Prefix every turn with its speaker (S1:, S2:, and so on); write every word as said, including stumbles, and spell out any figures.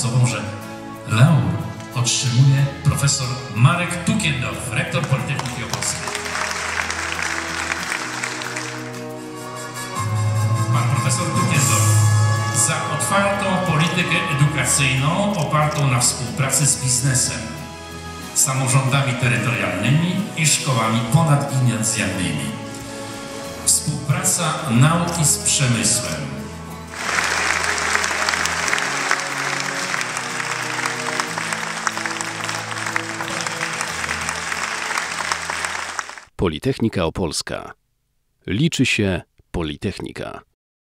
S1: osobą, że laur otrzymuje profesor Marek Tukiendorf, rektor Politechniki Opolskiej. Pan profesor Tukiendorf za otwartą politykę edukacyjną opartą na współpracy z biznesem, samorządami terytorialnymi i szkołami ponadgimnazjalnymi. Współpraca nauki z przemysłem.
S2: Politechnika Opolska. Liczy się Politechnika.